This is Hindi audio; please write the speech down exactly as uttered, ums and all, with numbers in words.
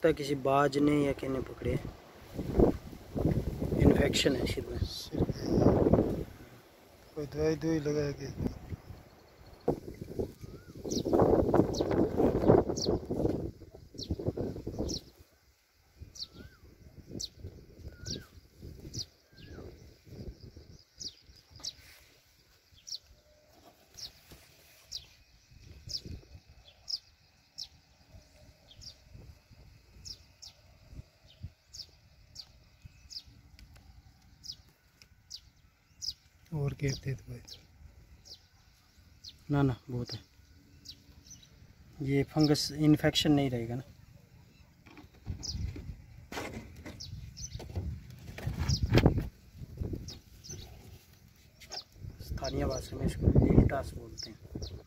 लगता है किसी बाज ने या किसने पकड़े, इन्फेक्शन है सिर में। सिर में कोई दवाई दवाई लगा के। और कहते दवाई ना ना बहुत है, ये फंगस इन्फेक्शन नहीं रहेगा ना। स्थानीय भाषा में इसको लीटास बोलते हैं।